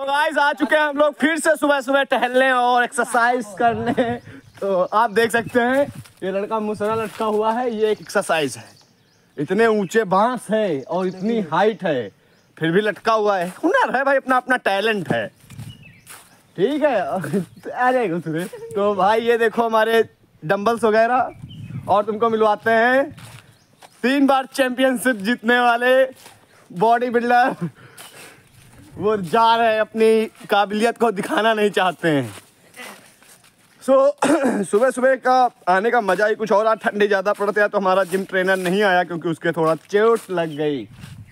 तो गाइस आ चुके हैं हम लोग फिर से सुबह सुबह टहलने और एक्सरसाइज करने। तो आप देख सकते हैं ये लड़का मुसरा लटका हुआ है, ये एक एक्सरसाइज है। इतने ऊंचे बांस है और इतनी हाइट है फिर भी लटका हुआ है। हुनर है भाई, अपना अपना टैलेंट है, ठीक है। आ जाएगा तुम्हें। तो भाई ये देखो हमारे डंबल्स वगैरह, और तुमको मिलवाते हैं 3 बार चैंपियनशिप जीतने वाले बॉडी बिल्डर। वो जा रहे हैं, अपनी काबिलियत को दिखाना नहीं चाहते हैं। सुबह सुबह का आने का मजा ही कुछ और। आज ठंडी ज़्यादा पड़ते हैं तो हमारा जिम ट्रेनर नहीं आया क्योंकि उसके थोड़ा चोट लग गई।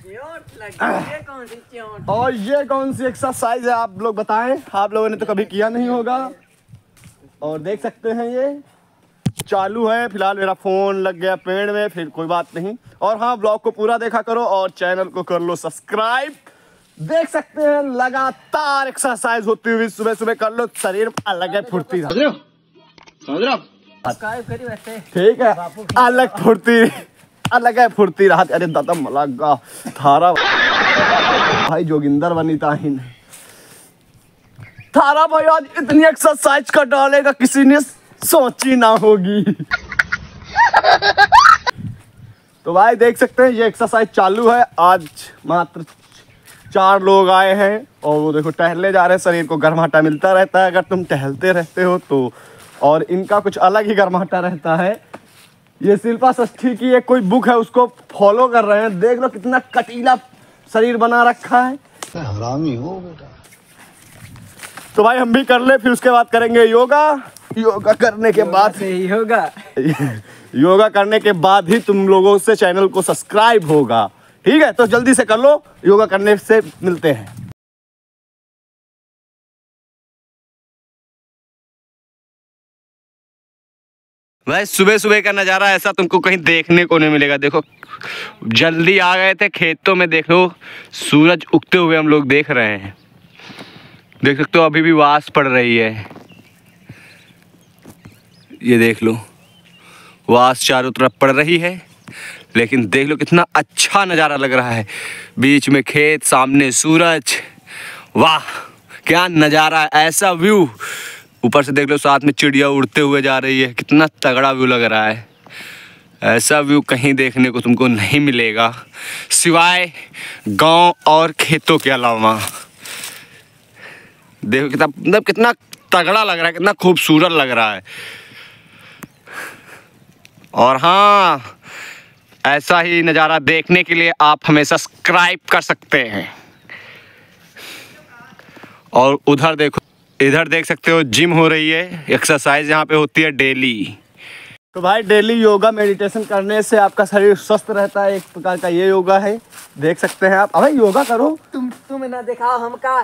और ये कौन सी एक्सरसाइज है आप लोग बताएं, आप लोगों ने तो कभी किया नहीं होगा। और देख सकते हैं ये चालू है। फिलहाल मेरा फोन लग गया पेड़ में, फिर कोई बात नहीं। और हाँ, ब्लॉग को पूरा देखा करो और चैनल को कर लो सब्सक्राइब। देख सकते हैं लगातार एक्सरसाइज होती हुई सुबह सुबह कर लो, शरीर अलग है फुर्ती। ठीक है, अलग फुर्ती, अलग है फुर्ती रहा। अरे दादा मलागा थारा भाई जोगिंदर वनीता ही नहीं थारा भाई आज इतनी एक्सरसाइज कर डालेगा किसी ने सोची ना होगी। तो भाई देख सकते हैं ये एक्सरसाइज चालू है। आज मात्र 4 लोग आए हैं और वो देखो टहलने जा रहे हैं। शरीर को गर्माहटा मिलता रहता है अगर तुम टहलते रहते हो तो, और इनका कुछ अलग ही गर्माहटा रहता है। ये शिल्पा षष्ठी की एक कोई बुक है, उसको फॉलो कर रहे हैं। देख लो कितना कटीला शरीर बना रखा है। हरामी हो बेटा। तो भाई हम भी कर ले, फिर उसके बाद करेंगे योगा। योगा करने के बाद योगा करने के बाद ही तुम लोगों से चैनल को सब्सक्राइब होगा, ठीक है। तो जल्दी से कर लो, योगा करने से मिलते हैं। भाई सुबह सुबह का नज़ारा ऐसा तुमको कहीं देखने को नहीं मिलेगा। देखो जल्दी आ गए थे खेतों में, देखो सूरज उगते हुए हम लोग देख रहे हैं। देख सकते हो अभी भी वास पड़ रही है। ये देख लो वास चारों तरफ पड़ रही है, लेकिन देख लो कितना अच्छा नज़ारा लग रहा है। बीच में खेत, सामने सूरज, वाह क्या नज़ारा है। ऐसा व्यू ऊपर से देख लो, साथ में चिड़िया उड़ते हुए जा रही है। कितना तगड़ा व्यू लग रहा है। ऐसा व्यू कहीं देखने को तुमको नहीं मिलेगा सिवाय गांव और खेतों के अलावा। देखो कितना मतलब कितना तगड़ा लग रहा है, कितना खूबसूरत लग रहा है। और हाँ, ऐसा ही नज़ारा देखने के लिए आप हमें सब्सक्राइब कर सकते हैं। और उधर देखो, इधर देख सकते हो जिम हो रही है। एक्सरसाइज यहाँ पे होती है डेली। तो भाई डेली योगा मेडिटेशन करने से आपका शरीर स्वस्थ रहता है। एक प्रकार का ये योगा है, देख सकते हैं आप। अबे योगा करो, तुम ना दिखाओ हमका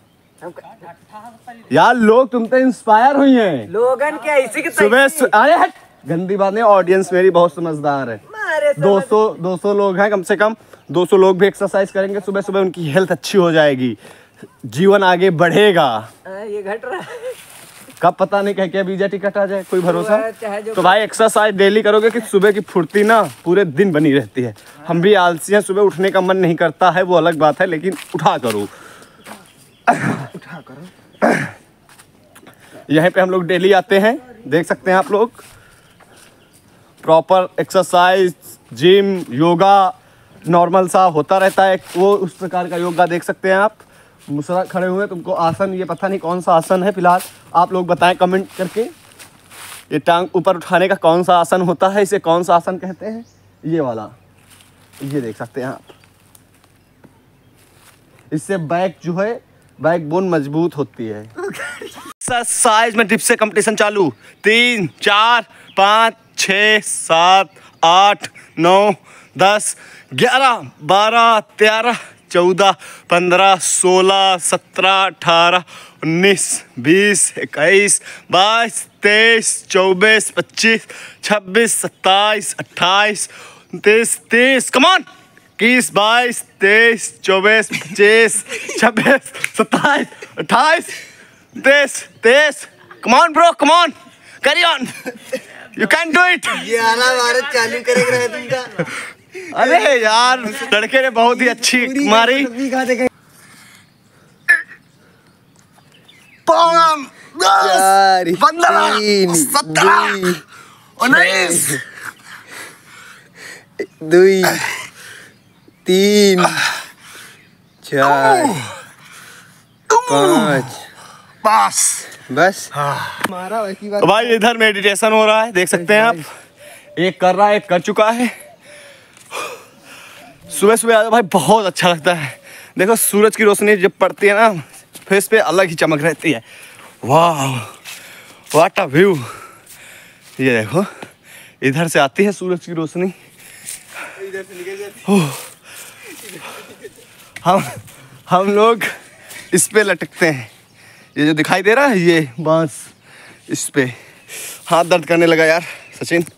यार। लोग तुम पे इंस्पायर हुई हैं। लोगन के ऐसी की सुबह अरे हट, गंदी बात नहीं। ऑडियंस मेरी बहुत समझदार है। 200 लोग हैं कम से कम। 200 लोग भी एक्सरसाइज करेंगे सुबह सुबह, उनकी हेल्थ अच्छी हो जाएगी, जीवन आगे बढ़ेगा। ये घट रहा है, कब पता नहीं कह के वीजा टिकट आ जाए, कोई भरोसा। तो भाई एक्सरसाइज डेली करोगे कि सुबह की फुर्ती ना पूरे दिन बनी रहती है। हम भी आलसी हैं, सुबह उठने का मन नहीं करता है, वो अलग बात है, लेकिन उठा करो। यहाँ पे हम लोग डेली आते हैं, देख सकते हैं आप लोग। Proper exercise, gym, yoga normal सा होता रहता है। वो उस प्रकार का योगा देख सकते हैं आप। मुसरा खड़े हुए, तुमको आसन, ये पता नहीं कौन सा आसन है, फिलहाल आप लोग बताएं कमेंट करके। ये टांग ऊपर उठाने का कौन सा आसन होता है, इसे कौन सा आसन कहते हैं? ये वाला, ये देख सकते हैं आप। इससे बैक जो है, बैक बोन मजबूत होती है। एक्सरसाइज में डिप से कंपटीशन चालू। 3 4 5 6 7 8 9 10 11 12 13 14 15 16 17 18 19 20 21 22 23 24 25 26 27 28 29 30। Come on 21 22 23 24 25 26 27 28 30। Come on bro, come on, carry on, you can do it. 11 Bharat चालू करेगा तुमका। अरे यार लड़के ने बहुत ही अच्छी मारी। 5 10 4 15 3 17 19 2 3 4 5 बस। बस मारा वैसी बात। तो भाई इधर मेडिटेशन हो रहा है, देख सकते हैं आप। एक कर रहा है, एक कर चुका है। सुबह सुबह आजा भाई, बहुत अच्छा लगता है। देखो सूरज की रोशनी जब पड़ती है ना फेस पे, अलग ही चमक रहती है। वाह व्हाट अ व्यू। ये देखो इधर से आती है सूरज की रोशनी, इधर से निकल जाती। हम लोग इस पे लटकते हैं। ये जो दिखाई दे रहा है ये बांस, इस पे हाथ दर्द करने लगा यार सचिन।